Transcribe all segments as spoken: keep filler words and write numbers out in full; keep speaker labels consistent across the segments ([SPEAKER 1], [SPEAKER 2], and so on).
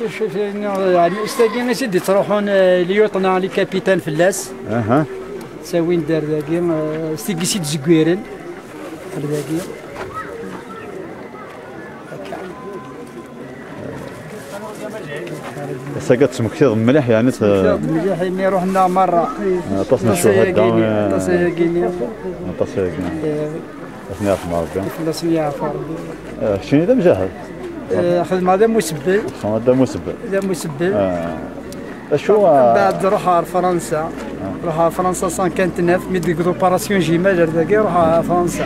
[SPEAKER 1] شوف شوف يعني استاكين سيدي تروحون ليوطنا لي كابيتان فلاس
[SPEAKER 2] اها
[SPEAKER 1] تساوين دار ذاكي ستيكي سيد زكويرن ذاكي
[SPEAKER 2] ساكت تسمكتي مليح يعني
[SPEAKER 1] مليح ملي رحنا مره
[SPEAKER 2] طاسنا الشهداء
[SPEAKER 1] طاسنا كيني
[SPEAKER 2] طاسنا كيني طاسنا يعرف ربي
[SPEAKER 1] طاسنا يعرف ربي
[SPEAKER 2] شنو هذا مجهز
[SPEAKER 1] خدم هذا مسبل
[SPEAKER 2] هذا مسبل
[SPEAKER 1] هذا مسبل
[SPEAKER 2] شو
[SPEAKER 1] بعد روح على فرنسا روح على فرنسا مية وخمسة وتسعين ميديك دوباراسيون جيمال ذاكي روح على فرنسا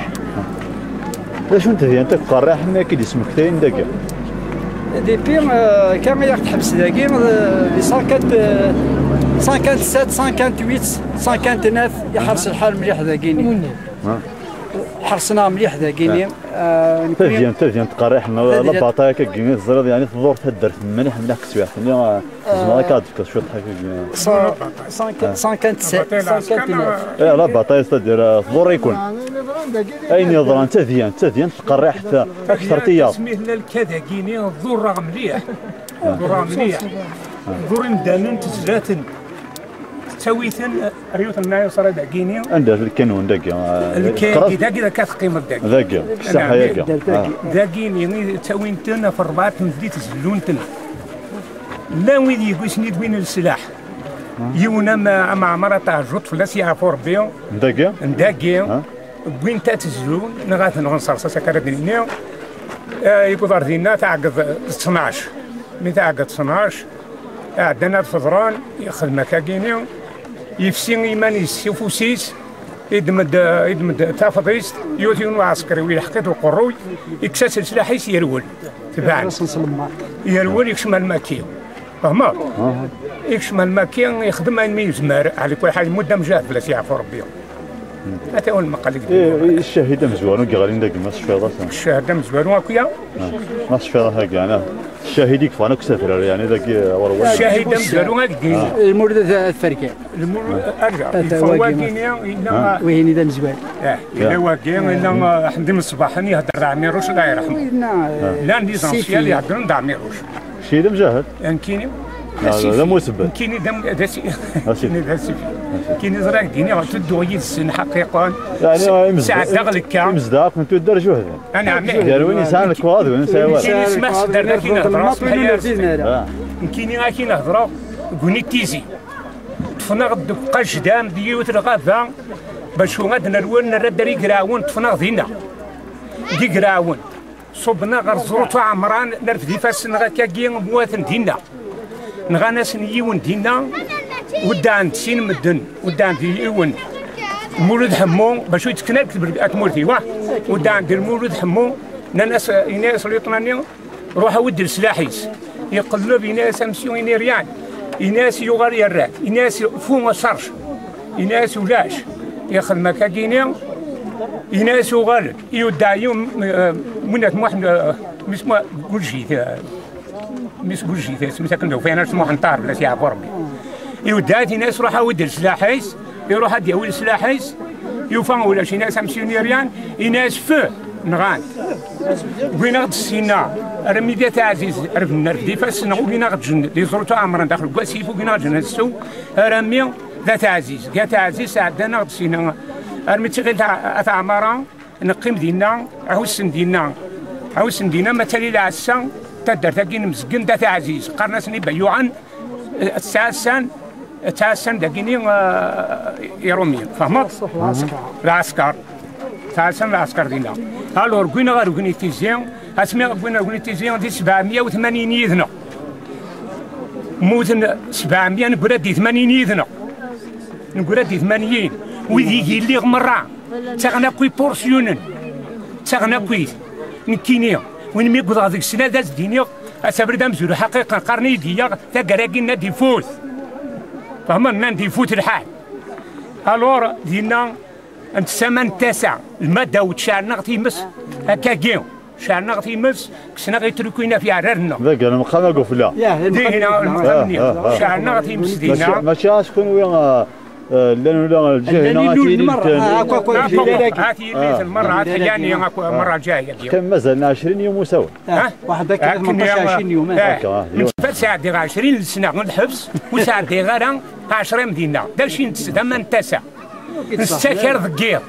[SPEAKER 2] شو انت انت قراح ما كي اسمك تاين ذاك
[SPEAKER 1] دي بير كان ياخذ حبس ذاكي لي مية وسبعة سبعة وخمسين ثمانية وتسعين يحرس الحال مليح ذاكيني حرصنا مليح ذاكيني
[SPEAKER 2] تزيان تزيان تقريح لا باطايا كيني الزراد يعني تدور تهدر مليح مليح كسويح ثاني زعما كادك شويه ضحك
[SPEAKER 1] مية وخمسة وسبعين
[SPEAKER 2] لا لا باطايا تدير تدور يكون اين يضران تزيان تزيان تقريح اكثر تيار
[SPEAKER 3] سميه لنا الكذا كيني الدور راه مليح الدور راه مليح الدور ندانن تزلاتن تسويتن ريوت النايو صار داكيني
[SPEAKER 2] عندها الكانون داكي
[SPEAKER 3] الكان داكي ذاك تقيم داكي
[SPEAKER 2] داكي الساحه ياكي
[SPEAKER 3] داكي يعني تسوينتن في الرباط مديت تزلونتن لا وين يقوسني دوين السلاح يونا مع مع مرة تاع جوط فلاس يعرفوا ربي
[SPEAKER 2] داكي
[SPEAKER 3] داكي وين تتزلون نغات نغنصر سكر دينيو يقدر دينا تعقد اثناش مي تعقد اثناش عندنا الفضران ياخذ مكاكينيو يفسي ايمان يسيفوسيس يدمد يدمد تافضيست يوتيون عسكري ويحقد القروي يكسس سلاحيس يرول تبعنا يرول يكشمل الماكيو فهمت يكشمل الماكيو يخدم عين ميزمار على كل حال مده مجاهد بلا يعرفوا ربي هذا هو المقال
[SPEAKER 2] اللي الشهيده مزوار وكغالين داك ما شفي راسها
[SPEAKER 3] الشهاده مزوار وكيا
[SPEAKER 2] ما شفي راسها كاع انا الشاهد يكفى انا كسافر يعني داك ورا
[SPEAKER 3] الشهيده مزوار هكذا
[SPEAKER 1] المولد الفركه
[SPEAKER 3] المولد ارجع فواكينيا الا
[SPEAKER 1] وين اذا مزوار
[SPEAKER 3] اه الا واكين الا حمدي من الصباح يهضر عميروش الله يرحمه لا ليزونسيال يهضروا نتاع عميروش
[SPEAKER 2] الشهيده مجاهد
[SPEAKER 3] كاينين
[SPEAKER 2] لا مو سبب
[SPEAKER 3] كاين دم داسي كاين داسي كاين زراك ديني تدوي السن حقيقه
[SPEAKER 2] يعني
[SPEAKER 3] ساعه دغلك
[SPEAKER 2] مصداق انتو دار جهد
[SPEAKER 3] انا عمي
[SPEAKER 2] داروا وين يسال الكواد وين ساوى
[SPEAKER 3] كاين اسمح درنا كاين هضره كاين غا كاين هضره كوني تيزي طفنا غدق جدام ديوت الغابه باش غاد نرول نردري كراون طفنا غدينا دي كراون صبنا غير زروط عمران نرفدي فاس نغا كاكي مواتن دينا نغا ناس نيون دينا ودا عند سين مدن ودا عند يون مولود حمو باش يتكنك اكمورتي واه ودا عند المولود حمو ناس ناس اليطناني روح ود السلاحيس يقلب ناس امسيو ريان ناس يغار يراك ناس فو ما صارش ناس ولاش ياخذ مكاكينيا ناس يغال يودع يوم منات واحد مسمى قلشي مش قلشي سميتها كندو فينا اسمو حنطار بلا سيعرف ربي يودات ناس روح ود السلاحيس يروح ديول السلاحيس يوفان ولا شي ناس امسيونيريان ناس فو نغان وين غد السينا رمي ديال عزيز عرف النرف دي فاس وين غد جن لي زرتو عمرا داخل كواسيف وين غد جن السو رمي ذات عزيز ذات عزيز عندنا غد السينا رمي تغيل تاع عمرا نقيم دينا عوسن دينا عوسن دينا مثالي العسا تدر تاكين مسكن ذات عزيز قرناسني بيوعا الساسان تاسان داكيني يروميين فهمت العسكر تاسان العسكر دينا الور كوين غير اورغنيتيزيون اسمي كوين اورغنيتيزيون دي سبعمية وثمانين يذنا موتن سبعمية نقول دي ثمانين يذنا نقول دي ثمانين ويدي اللي غمرة تاغنا كوي بورسيونن تاغنا كوي نكينيا وين مي قضا ديك السنه داز دينيا اسابر دام زورو حقيقه قرني ديا تا كراكينا دي فوت فهمنا ندي فوت الحال الور دينا انت سمن تاسع الماده وتشعلنا غتيمس هكا كيو شعلنا غتيمس كسنا غيتركوينا في عرارنا
[SPEAKER 2] ذاك انا مقام قفله
[SPEAKER 3] دينا المقامني شعلنا غتيمس دينا
[SPEAKER 2] ماشي شكون وين لانه لا الجهه هنا
[SPEAKER 3] هاتي لي المره هاتي يعني المره الجايه
[SPEAKER 2] كم مازالنا عشرين يوم وسوا
[SPEAKER 1] واحد هكا ثمنطاش عشرين يوم
[SPEAKER 3] من بعد ساعه ديال عشرين سنه الحبس وساعه ديال غير عشرين مدينه داكشي ثمان تسع نستكر ذكير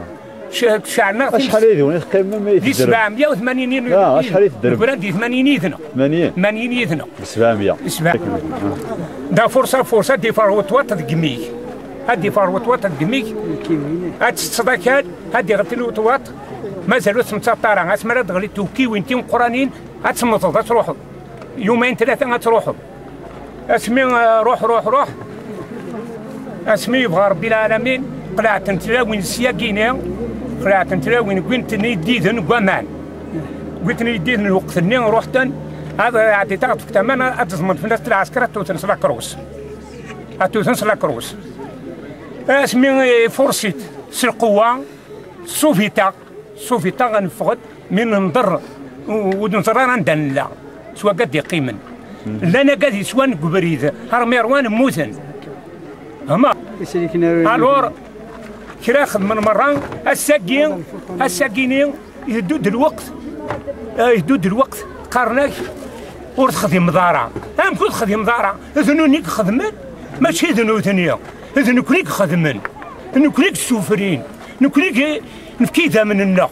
[SPEAKER 3] شعرنا
[SPEAKER 2] شحال يديرون قيمه ما
[SPEAKER 3] يدير سبعمية وثمانين
[SPEAKER 2] لا شحال يدير
[SPEAKER 3] نقول عندي ثمانين يدنا
[SPEAKER 2] ثمانين
[SPEAKER 3] ثمانين يدنا
[SPEAKER 2] سبعمية
[SPEAKER 3] دا فرصه فرصه دي فروت وات دقميك هادي فروت وات دقميك هاد الصداكات هادي غتي الوطوات مازالوا ثمانية طارا اسمرا دغلي توكي وانتي قرانين غتسمطوا تروحوا يومين ثلاثه غتروحوا اسمي روح روح روح اسمي يبغى ربي العالمين قلعت نتلاوين سياكينيا قلعت نتلاوين قلت نيديذن قمان قلت نيديذن الوقت اللي رحت هذا عادي تعرف تماما اتزمن في ناس العسكر توتنس لا كروس توتنس لا كروس اسمي فرصت سلقوا سوفيتا سوفيتا غنفقد من نضر ونضر عندنا لا سوا قد يقيمن لا انا قد يسوان قبريد هرميروان موزن هما الور كراخ من مرة الساقين الساقينين يهدود الوقت يهدود الوقت قارناك ورتخدم مضارع هم كنت خدم مضارع اذنونيك خدمن ماشي اذنو ثانيه اذن كليك خدمن اذن كليك سوفرين نكليك نفكيدا من النار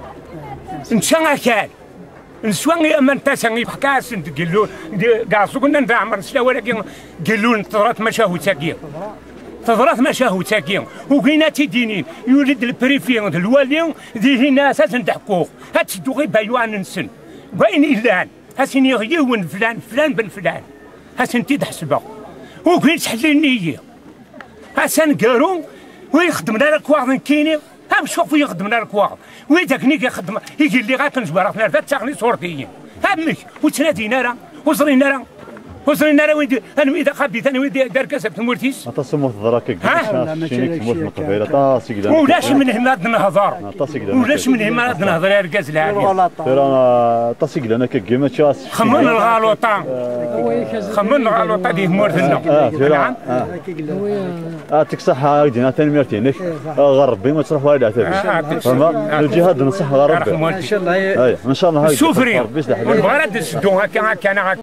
[SPEAKER 3] نشان كان نسوان اما انت ساني بحكاس قالوا كاع سكنا نعمر سلا ولكن قالوا تضرات مشاهو ساقين تضرات مشاهو ساقين وكاينه تيدينين يولد البريفي الوالي ذي هنا اساسا تحقوق هاتشدو غير بايوان نسن باين الا هاسين يغيون فلان فلان بن فلان هاسين تحسبه وكاين تحل النيه هاسن قالوا ويخدم لنا الكواغ كيني هم شوف يخدم لنا الكواغ ويداك نيك يخدم يجي اللي غاتنجبر في نرفات تاغني صورتيين همك وتنادينا راه وزرينا راه وزرينا راه وين انا اذا خبيت انا وين دار كسبت مورتيس
[SPEAKER 2] تصمت ضراك شينيك تموت من قبيله طاسك دا
[SPEAKER 3] ولاش من هنا نهضر ولاش من هنا نهضر يا ركاز العالي
[SPEAKER 2] ترى طاسك لنا كيما تشاس
[SPEAKER 3] خمن الغالوطه خمن الغالوطه دي مورتنا
[SPEAKER 2] نعم اه تكصح هاكدينا تنميرتينك غربي ما تروح والو عتاب فما الجهاد نصح غربي
[SPEAKER 3] ان شاء الله
[SPEAKER 2] ان شاء الله
[SPEAKER 3] السفري بغا نسدو هكا هكا